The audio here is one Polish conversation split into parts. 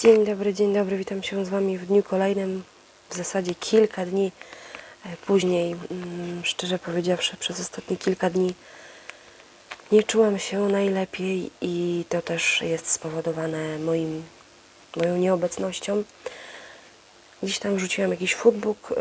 Dzień dobry, witam się z Wami w dniu kolejnym, w zasadzie kilka dni później. Szczerze powiedziawszy, przez ostatnie kilka dni nie czułam się najlepiej i to też jest spowodowane moją nieobecnością. Gdzieś tam wrzuciłam jakiś foodbook,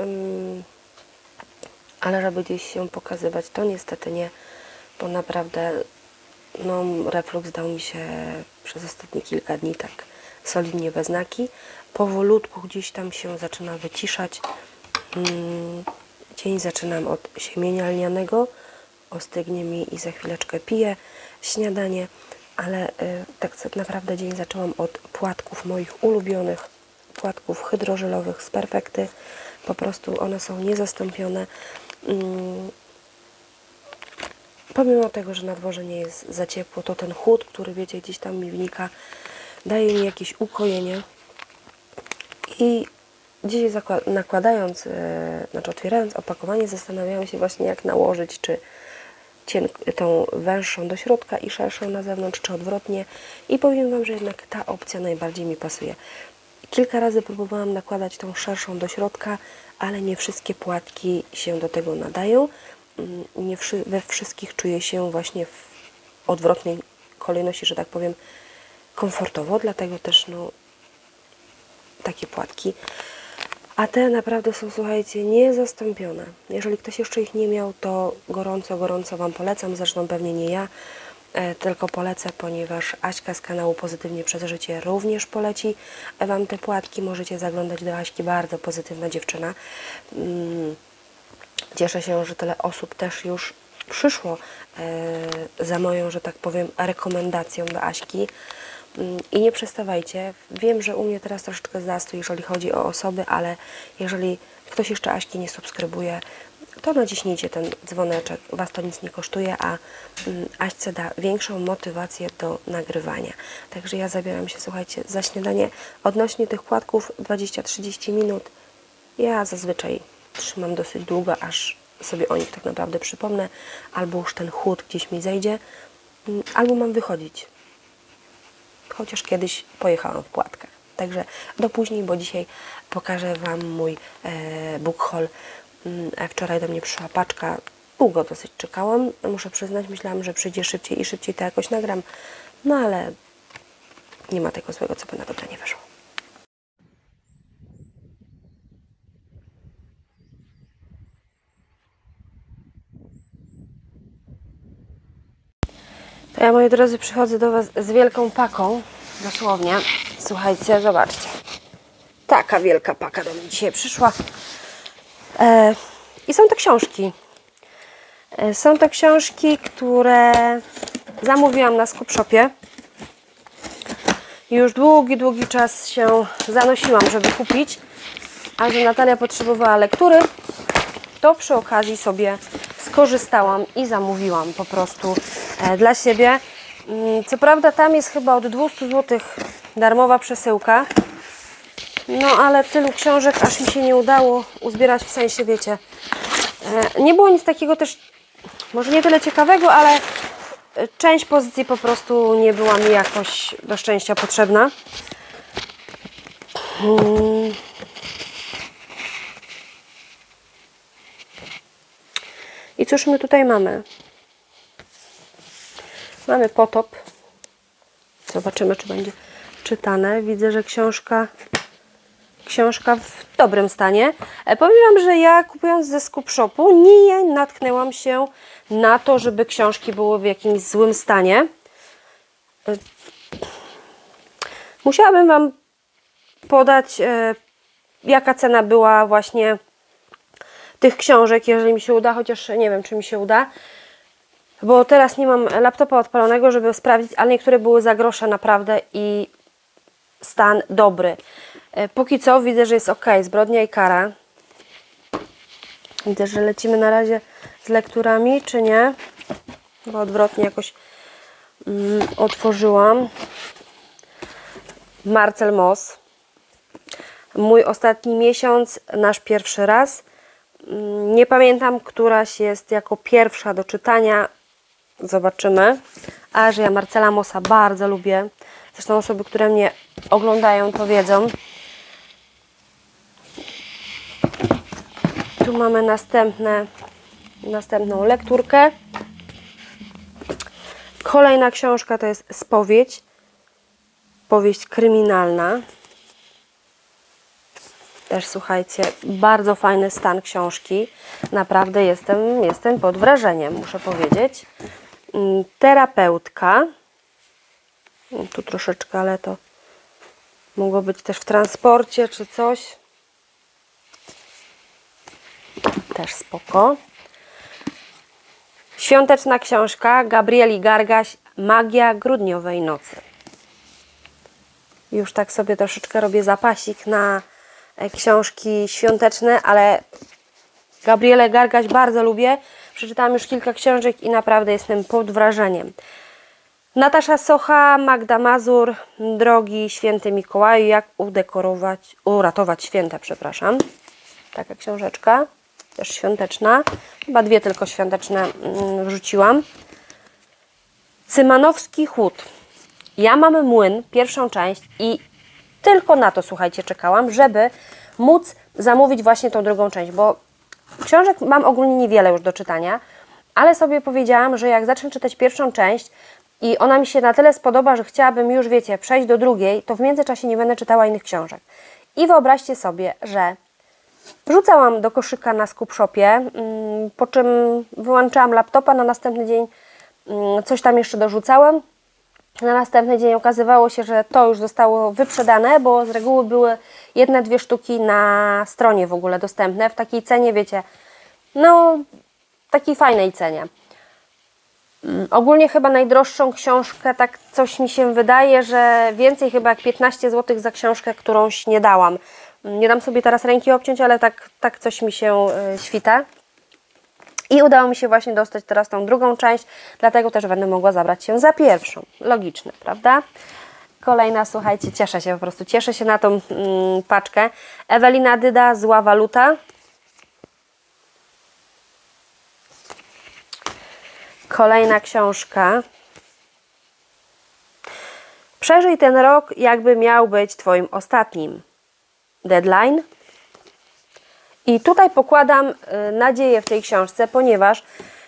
ale żeby gdzieś się pokazywać, to niestety nie, bo naprawdę refluks dał mi się przez ostatnie kilka dni tak solidnie we znaki. Powolutku gdzieś tam się zaczyna wyciszać. Dzień zaczynam od siemienia lnianego, ostygnie mi i za chwileczkę piję śniadanie, ale tak naprawdę dzień zaczęłam od płatków moich ulubionych, płatków hydrożelowych z Perfekty. Po prostu one są niezastąpione. Pomimo tego, że na dworze nie jest za ciepło, to ten chłód, który wiecie, gdzieś tam mi wnika, daje mi jakieś ukojenie. I dzisiaj nakładając, otwierając opakowanie, zastanawiałam się właśnie, jak nałożyć, czy tą węższą do środka i szerszą na zewnątrz, czy odwrotnie. I powiem Wam, że jednak ta opcja najbardziej mi pasuje. Kilka razy próbowałam nakładać tą szerszą do środka, ale nie wszystkie płatki się do tego nadają. Nie we wszystkich czuję się właśnie w odwrotnej kolejności, że tak powiem, komfortowo, dlatego też takie płatki. A te naprawdę są, słuchajcie, niezastąpione. Jeżeli ktoś jeszcze ich nie miał, to gorąco Wam polecam. Zresztą pewnie nie ja, tylko polecę, ponieważ Aśka z kanału Pozytywnie Przez Życie również poleci Wam te płatki. Możecie zaglądać do Aśki, bardzo pozytywna dziewczyna. Cieszę się, że tyle osób też już przyszło za moją, że tak powiem, rekomendacją do Aśki. I nie przestawajcie. Wiem, że u mnie teraz troszeczkę zastój, jeżeli chodzi o osoby, ale jeżeli ktoś jeszcze Aśki nie subskrybuje, to naciśnijcie ten dzwoneczek. Was to nic nie kosztuje, a Aśce da większą motywację do nagrywania. Także ja zabieram się, słuchajcie, za śniadanie. Odnośnie tych płatków 20-30 minut. Ja zazwyczaj trzymam dosyć długo, aż sobie o nich tak naprawdę przypomnę. Albo już ten chłód gdzieś mi zejdzie, albo mam wychodzić. Chociaż kiedyś pojechałam w płatkach. Także do później, bo dzisiaj pokażę Wam mój book haul. Wczoraj do mnie przyszła paczka. Długo dosyć czekałam. Muszę przyznać, myślałam, że przyjdzie szybciej i szybciej to jakoś nagram. No ale nie ma tego złego, co by na dobre nie wyszło. To ja, moi drodzy, przychodzę do Was z wielką paką. Dosłownie. Słuchajcie, zobaczcie. Taka wielka paka do mnie dzisiaj przyszła. I są to książki. Są to książki, które zamówiłam na Skupshopie. Już długi czas się zanosiłam, żeby kupić. A że Natalia potrzebowała lektury, to przy okazji sobie skorzystałam i zamówiłam po prostu dla siebie. Co prawda tam jest chyba od 200 zł darmowa przesyłka. No ale tylu książek aż mi się nie udało uzbierać, w sensie, wiecie, nie było nic takiego też, może nie tyle ciekawego, ale część pozycji po prostu nie była mi jakoś do szczęścia potrzebna. I cóż my tutaj mamy? Mamy Potop. Zobaczymy, czy będzie czytane. Widzę, że książka w dobrym stanie. Powiem Wam, że ja, kupując ze Skupshopu, nie natknęłam się na to, żeby książki były w jakimś złym stanie. Musiałabym Wam podać, jaka cena była właśnie tych książek, jeżeli mi się uda, chociaż nie wiem, czy mi się uda, bo teraz nie mam laptopa odpalonego, żeby sprawdzić, ale niektóre były za grosze naprawdę i stan dobry. Póki co widzę, że jest ok. Zbrodnia i kara. Widzę, że lecimy na razie z lekturami, czy nie? Bo odwrotnie jakoś otworzyłam. Marcel Moss. Mój ostatni miesiąc, nasz pierwszy raz. Nie pamiętam, któraś jest jako pierwsza do czytania. Zobaczymy. A że ja Marcela Mossa bardzo lubię. Zresztą osoby, które mnie oglądają, to wiedzą. Tu mamy następną lekturkę. Kolejna książka to jest Spowiedź. Powieść kryminalna. Też słuchajcie, bardzo fajny stan książki. Naprawdę jestem pod wrażeniem, muszę powiedzieć. Terapeutka. Tu troszeczkę, ale to mogło być też w transporcie czy coś. Też spoko. Świąteczna książka Gabrieli Gargaś, Magia grudniowej nocy. Już tak sobie troszeczkę robię zapasik na książki świąteczne, ale Gabrielę Gargaś bardzo lubię. Przeczytałam już kilka książek i naprawdę jestem pod wrażeniem. Natasza Socha, Magda Mazur, Drogi Święty Mikołaju, jak uratować święta, przepraszam. Taka książeczka, też świąteczna. Chyba dwie tylko świąteczne wrzuciłam. Cymanowski Chłód. Ja mam Młyn, pierwszą część i tylko na to, słuchajcie, czekałam, żeby móc zamówić właśnie tą drugą część, bo książek mam ogólnie niewiele już do czytania, ale sobie powiedziałam, że jak zacznę czytać pierwszą część i ona mi się na tyle spodoba, że chciałabym już, wiecie, przejść do drugiej, to w międzyczasie nie będę czytała innych książek. I wyobraźcie sobie, że wrzucałam do koszyka na Skupshopie, po czym wyłączałam laptopa, na następny dzień coś tam jeszcze dorzucałam. Na następny dzień okazywało się, że to już zostało wyprzedane, bo z reguły były 1-2 sztuki na stronie w ogóle dostępne w takiej cenie, wiecie, no takiej fajnej cenie. Ogólnie chyba najdroższą książkę, tak coś mi się wydaje, że więcej chyba jak 15 zł za książkę, którąś nie dałam. Nie dam sobie teraz ręki obciąć, ale tak coś mi się świta. I udało mi się właśnie dostać teraz tą drugą część, dlatego też będę mogła zabrać się za pierwszą. Logiczne, prawda? Kolejna, słuchajcie, cieszę się na tą paczkę. Ewelina Dyda, Zła waluta. Kolejna książka. Przeżyj ten rok, jakby miał być Twoim ostatnim. Deadline. I tutaj pokładam nadzieję w tej książce, ponieważ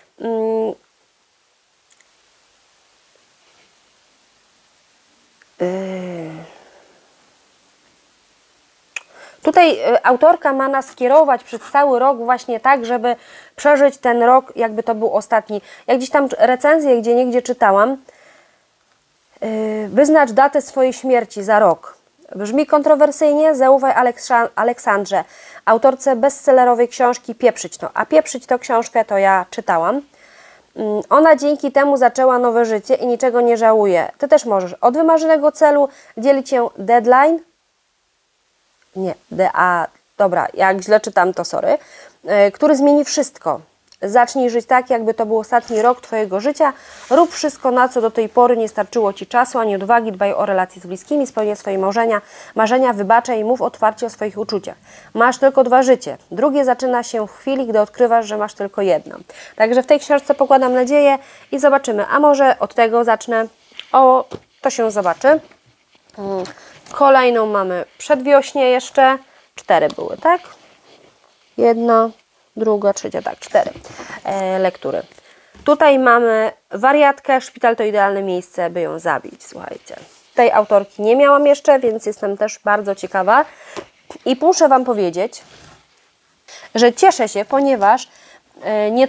tutaj autorka ma nas kierować przez cały rok właśnie tak, żeby przeżyć ten rok, jakby to był ostatni. Jak gdzieś tam recenzję gdzieniegdzie czytałam, wyznacz datę swojej śmierci za rok. Brzmi kontrowersyjnie, zaufaj Aleksandrze, autorce bestsellerowej książki Pieprzyć to. A Pieprzyć to książkę to ja czytałam. Ona dzięki temu zaczęła nowe życie i niczego nie żałuje. Ty też możesz. Od wymarzonego celu dzieli Cię deadline. Nie, dobra, jak źle czytam, to sorry. Który zmieni wszystko. Zacznij żyć tak, jakby to był ostatni rok Twojego życia. Rób wszystko, na co do tej pory nie starczyło Ci czasu, ani odwagi. Dbaj o relacje z bliskimi, spełniaj swoje marzenia, wybaczaj i mów otwarcie o swoich uczuciach. Masz tylko 2 życie. Drugie zaczyna się w chwili, gdy odkrywasz, że masz tylko jedno. Także w tej książce pokładam nadzieję i zobaczymy. A może od tego zacznę? O, to się zobaczy. Kolejną mamy przedwiośnie jeszcze. 4 były, tak? 1, 2, 3, tak, 4 lektury. Tutaj mamy Wariatkę, Szpital to idealne miejsce, by ją zabić. Słuchajcie, tej autorki nie miałam jeszcze, więc jestem też bardzo ciekawa. I muszę Wam powiedzieć, że cieszę się, ponieważ nie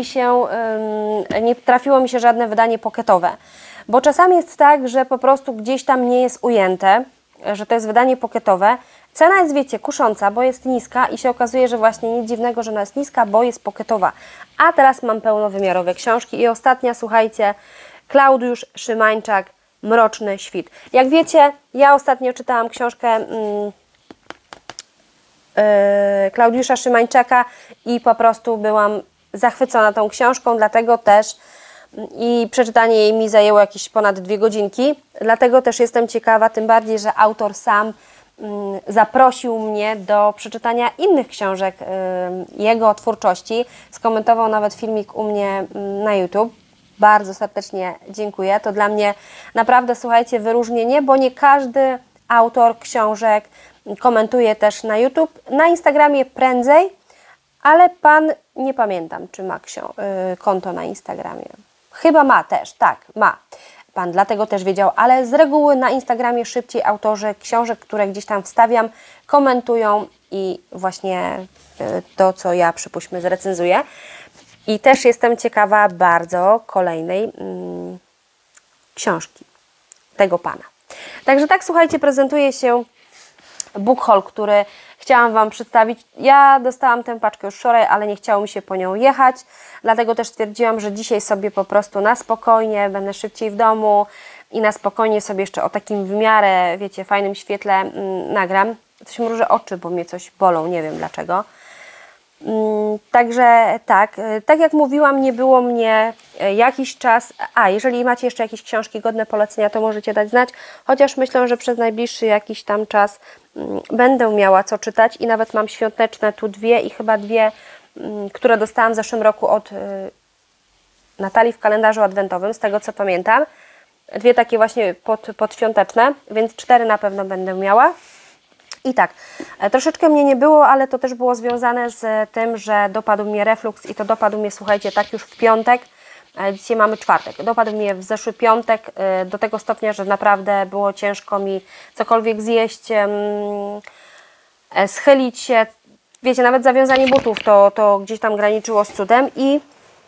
trafiło mi się żadne wydanie pocketowe. Bo czasami jest tak, że po prostu gdzieś tam nie jest ujęte, że to jest wydanie pocketowe. Cena jest, wiecie, kusząca, bo jest niska i się okazuje, że właśnie nic dziwnego, że ona jest niska, bo jest pocketowa. A teraz mam pełnowymiarowe książki i ostatnia, słuchajcie, Klaudiusz Szymańczak, Mroczny świt. Jak wiecie, ja ostatnio czytałam książkę Klaudiusza Szymańczaka i po prostu byłam zachwycona tą książką, dlatego też i przeczytanie jej mi zajęło jakieś ponad 2 godzinki, dlatego też jestem ciekawa, tym bardziej, że autor sam zaprosił mnie do przeczytania innych książek jego twórczości, skomentował nawet filmik u mnie na YouTube, bardzo serdecznie dziękuję. To dla mnie naprawdę, słuchajcie, wyróżnienie, bo nie każdy autor książek komentuje też na YouTube. Na Instagramie prędzej, ale Pan, nie pamiętam, czy ma konto na Instagramie. Chyba ma też, tak, ma. Pan dlatego też wiedział, ale z reguły na Instagramie szybciej autorzy książek, które gdzieś tam wstawiam, komentują i właśnie to, co ja, przypuśćmy, zrecenzuję. I też jestem ciekawa bardzo kolejnej książki tego Pana. Także tak, słuchajcie, prezentuje się book haul, który chciałam Wam przedstawić. Ja dostałam tę paczkę już wczoraj, ale nie chciało mi się po nią jechać, dlatego też stwierdziłam, że dzisiaj sobie po prostu na spokojnie, będę szybciej w domu i na spokojnie sobie jeszcze o takim w miarę, wiecie, fajnym świetle nagram. Coś mrużę oczy, bo mnie coś bolą, nie wiem dlaczego. Także tak jak mówiłam, nie było mnie jakiś czas. Jeżeli macie jeszcze jakieś książki godne polecenia, to możecie dać znać, chociaż myślę, że przez najbliższy jakiś tam czas będę miała co czytać i nawet mam świąteczne tu dwie i chyba dwie, które dostałam w zeszłym roku od Natalii w kalendarzu adwentowym, z tego co pamiętam. Dwie takie właśnie podświąteczne, więc 4 na pewno będę miała. I tak, troszeczkę mnie nie było, ale to też było związane z tym, że dopadł mnie refluks i to dopadł mnie, słuchajcie, tak już w piątek. Dzisiaj mamy czwartek. Dopadł mnie w zeszły piątek do tego stopnia, że naprawdę było ciężko mi cokolwiek zjeść, schylić się. Wiecie, nawet zawiązanie butów to gdzieś tam graniczyło z cudem i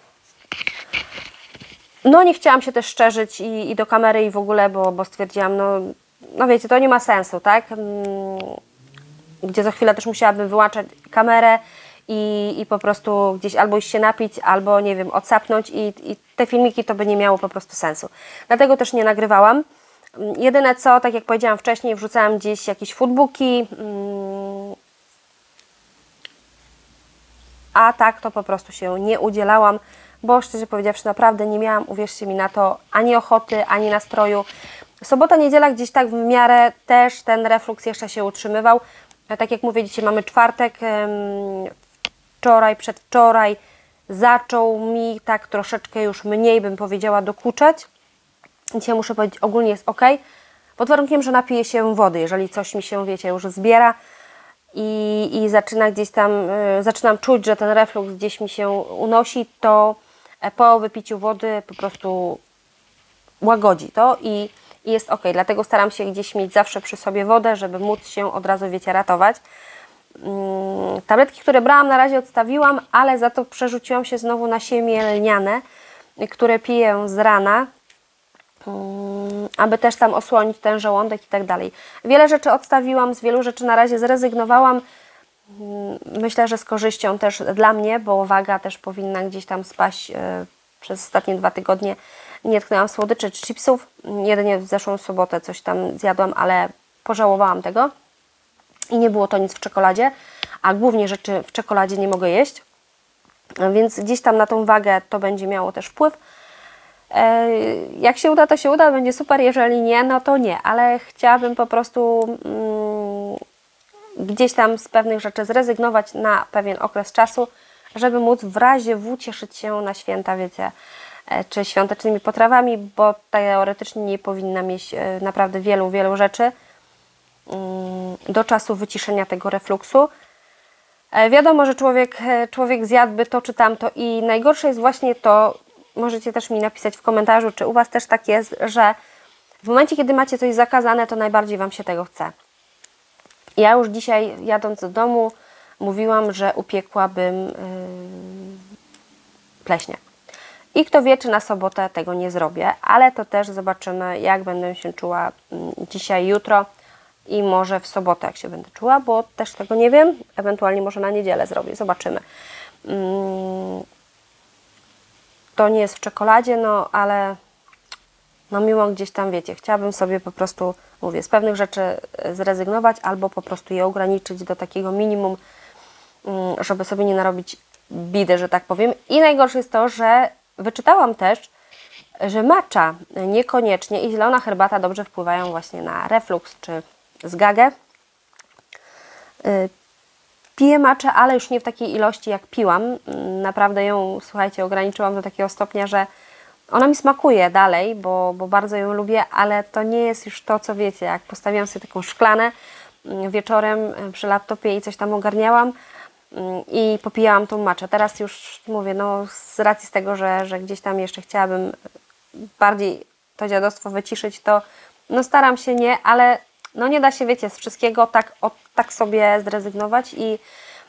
no nie chciałam się też szczerzyć i do kamery i w ogóle, bo stwierdziłam, no wiecie, to nie ma sensu, tak? Gdzie za chwilę też musiałabym wyłączać kamerę i po prostu gdzieś albo iść się napić, albo nie wiem, odsapnąć i te filmiki to by nie miało po prostu sensu. Dlatego też nie nagrywałam. Jedyne co, tak jak powiedziałam wcześniej, wrzucałam gdzieś jakieś foodbooki, a tak to po prostu się nie udzielałam, bo szczerze powiedziawszy naprawdę nie miałam, uwierzcie mi na to, ani ochoty, ani nastroju. Sobota, niedziela gdzieś tak w miarę też ten refluks jeszcze się utrzymywał. Tak jak mówię, dzisiaj mamy czwartek, wczoraj, przedwczoraj zaczął mi tak troszeczkę już mniej, bym powiedziała, dokuczać. Dzisiaj muszę powiedzieć, ogólnie jest ok, pod warunkiem, że napiję się wody, jeżeli coś mi się, wiecie, już zbiera i zaczyna gdzieś tam, zaczynam czuć, że ten refluks gdzieś mi się unosi, to po wypiciu wody po prostu łagodzi to i jest ok. Dlatego staram się gdzieś mieć zawsze przy sobie wodę, żeby móc się od razu, wiecie, ratować. Tabletki, które brałam, na razie odstawiłam, ale za to przerzuciłam się znowu na siemię lniane, które piję z rana, aby też tam osłonić ten żołądek i tak dalej. Wiele rzeczy odstawiłam, z wielu rzeczy na razie zrezygnowałam. Myślę, że z korzyścią też dla mnie, bo waga też powinna gdzieś tam spaść. Przez ostatnie 2 tygodnie nie tknęłam słodyczy czy chipsów. Jedynie w zeszłą sobotę coś tam zjadłam, ale pożałowałam tego. I nie było to nic w czekoladzie, a głównie rzeczy w czekoladzie nie mogę jeść. Więc gdzieś tam na tą wagę to będzie miało też wpływ. Jak się uda, to się uda, będzie super, jeżeli nie, no to nie. Ale chciałabym po prostu gdzieś tam z pewnych rzeczy zrezygnować na pewien okres czasu, żeby móc w razie W cieszyć się na święta, wiecie, czy świątecznymi potrawami, bo teoretycznie nie powinna mieć naprawdę wielu rzeczy do czasu wyciszenia tego refluksu. Wiadomo, że człowiek zjadłby to czy tamto i najgorsze jest właśnie to, możecie też mi napisać w komentarzu, czy u Was też tak jest, że w momencie, kiedy macie coś zakazane, to najbardziej Wam się tego chce. Ja już dzisiaj, jadąc do domu, mówiłam, że upiekłabym pleśnie. I kto wie, czy na sobotę tego nie zrobię, ale to też zobaczymy, jak będę się czuła dzisiaj, jutro i może w sobotę, jak się będę czuła, bo też tego nie wiem. Ewentualnie może na niedzielę zrobię, zobaczymy. To nie jest w czekoladzie, no ale no mimo gdzieś tam, wiecie, chciałabym sobie po prostu, mówię, z pewnych rzeczy zrezygnować albo po prostu je ograniczyć do takiego minimum, żeby sobie nie narobić bidy, że tak powiem. I najgorsze jest to, że wyczytałam też, że matcha niekoniecznie i zielona herbata dobrze wpływają właśnie na refluks czy zgagę. Piję matchę, ale już nie w takiej ilości, jak piłam. Naprawdę ją, słuchajcie, ograniczyłam do takiego stopnia, że Ona mi smakuje dalej, bo bardzo ją lubię, ale to nie jest już to, co wiecie, jak postawiłam sobie taką szklanę wieczorem przy laptopie i coś tam ogarniałam i popijałam tą matchę. Teraz już mówię, no z racji z tego, że gdzieś tam jeszcze chciałabym bardziej to dziadostwo wyciszyć, to no staram się nie, ale no nie da się, wiecie, z wszystkiego tak sobie zrezygnować i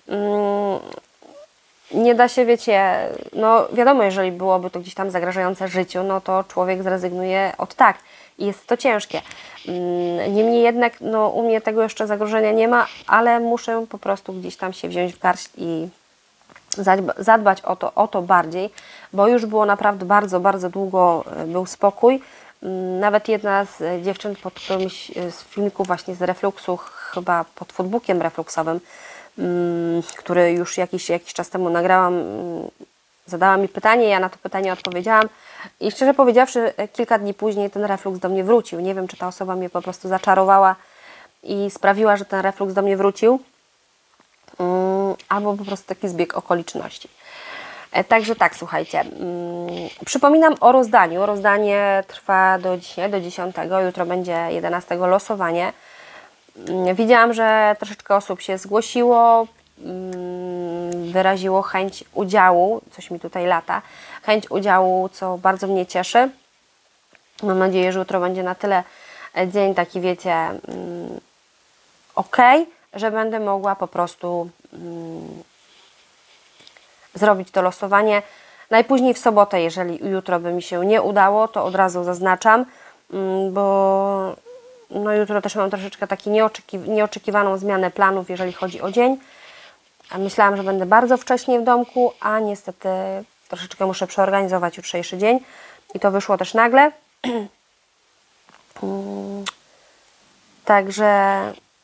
nie da się, wiecie, no wiadomo, jeżeli byłoby to gdzieś tam zagrażające życiu, no to człowiek zrezygnuje od tak i jest to ciężkie. Niemniej jednak, no u mnie tego jeszcze zagrożenia nie ma, ale muszę po prostu gdzieś tam się wziąć w garść i zadbać o to bardziej, bo już było naprawdę bardzo, bardzo długo był spokój. Nawet jedna z dziewczyn pod którymś z filmików właśnie z refluksu, chyba pod foodbookiem refluksowym, który już jakiś czas temu nagrałam, zadała mi pytanie, ja na to pytanie odpowiedziałam i szczerze powiedziawszy kilka dni później ten refluks do mnie wrócił. Nie wiem, czy ta osoba mnie po prostu zaczarowała i sprawiła, że ten refluks do mnie wrócił, albo po prostu taki zbieg okoliczności. Także tak, słuchajcie, przypominam o rozdaniu. Rozdanie trwa do dzisiaj, do 10, jutro będzie 11 losowanie. Widziałam, że troszeczkę osób się zgłosiło, wyraziło chęć udziału, coś mi tutaj lata, chęć udziału, co bardzo mnie cieszy. Mam nadzieję, że jutro będzie na tyle dzień taki, wiecie, ok, że będę mogła po prostu zrobić to losowanie. Najpóźniej w sobotę, jeżeli jutro by mi się nie udało, to od razu zaznaczam, bo no jutro też mam troszeczkę taką nieoczekiwaną zmianę planów, jeżeli chodzi o dzień. Myślałam, że będę bardzo wcześnie w domku, a niestety troszeczkę muszę przeorganizować jutrzejszy dzień i to wyszło też nagle. Także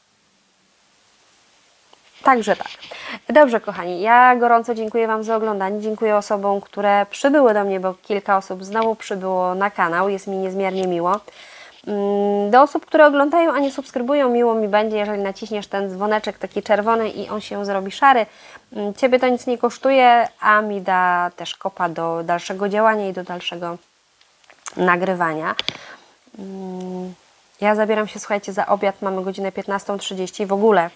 tak. Dobrze, kochani, ja gorąco dziękuję Wam za oglądanie. Dziękuję osobom, które przybyły do mnie, bo kilka osób znowu przybyło na kanał. Jest mi niezmiernie miło. Do osób, które oglądają, a nie subskrybują, miło mi będzie, jeżeli naciśniesz ten dzwoneczek taki czerwony i on się zrobi szary. Ciebie to nic nie kosztuje, a mi da też kopa do dalszego działania i do dalszego nagrywania. Ja zabieram się, słuchajcie, za obiad. Mamy godzinę 15:30.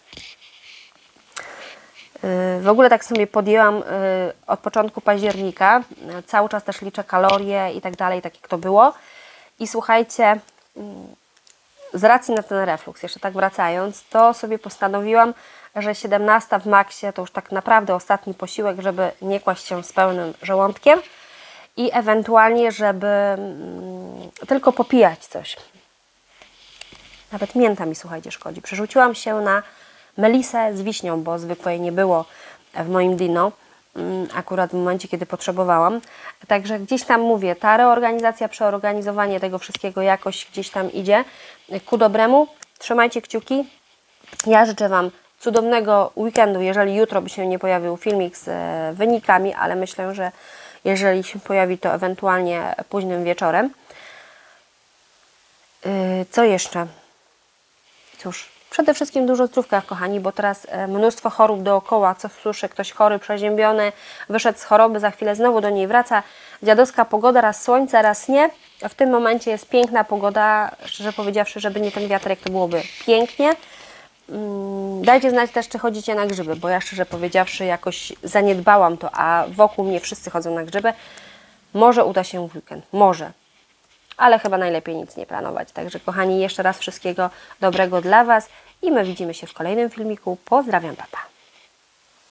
W ogóle tak sobie podjęłam od początku października. Cały czas też liczę kalorie i tak dalej, tak jak to było. I słuchajcie, z racji na ten refluks, jeszcze tak wracając, to sobie postanowiłam, że 17 w maksie to już tak naprawdę ostatni posiłek, żeby nie kłaść się z pełnym żołądkiem i ewentualnie, żeby tylko popijać coś. Nawet mięta mi, słuchajcie, szkodzi. Przerzuciłam się na melisę z wiśnią, bo zwykłej nie było w moim dino, akurat w momencie, kiedy potrzebowałam. Także gdzieś tam mówię, ta reorganizacja, przeorganizowanie tego wszystkiego jakoś gdzieś tam idzie ku dobremu. Trzymajcie kciuki. Ja życzę Wam cudownego weekendu, jeżeli jutro by się nie pojawił filmik z wynikami, ale myślę, że jeżeli się pojawi, to ewentualnie późnym wieczorem. Co jeszcze? Cóż, przede wszystkim dużo zdrówka, kochani, bo teraz mnóstwo chorób dookoła, co słyszę, ktoś chory, przeziębiony, wyszedł z choroby, za chwilę znowu do niej wraca. Dziadowska pogoda, raz słońce, raz nie. W tym momencie jest piękna pogoda, szczerze powiedziawszy, żeby nie ten wiatrek, to byłoby pięknie. Dajcie znać też, czy chodzicie na grzyby, bo ja szczerze powiedziawszy jakoś zaniedbałam to, a wokół mnie wszyscy chodzą na grzyby. Może uda się w weekend, może. Ale chyba najlepiej nic nie planować. Także kochani, jeszcze raz wszystkiego dobrego dla Was i my widzimy się w kolejnym filmiku. Pozdrawiam, papa.